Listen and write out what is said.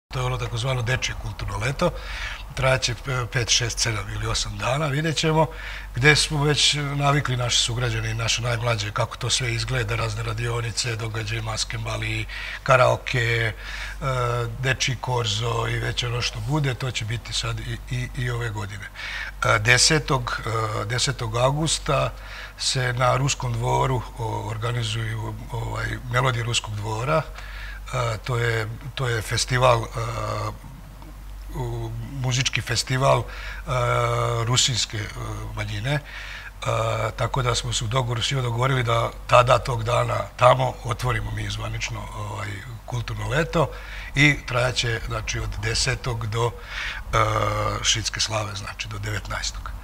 To je ono takozvano dečje kulturno leto. Trajaće 5, 6, 7 ili 8 dana, vidjet ćemo, gdje smo već navikli naši sugrađani i naše najmlađe kako to sve izgleda, razne radionice, događaje, maskembali, karaoke, dečji korzo i već ono što bude, to će biti sad i ove godine. 10. augusta se na Ruskom dvoru organizuju Melodije Ruskog dvora. To je festival, muzički festival rusinske manjine, tako da smo se u dogovoru svi dogovorili da tog dana tamo otvorimo mi zvanično kulturno leto i trajaće, znači, od 10. do Šidske slave, znači do 19.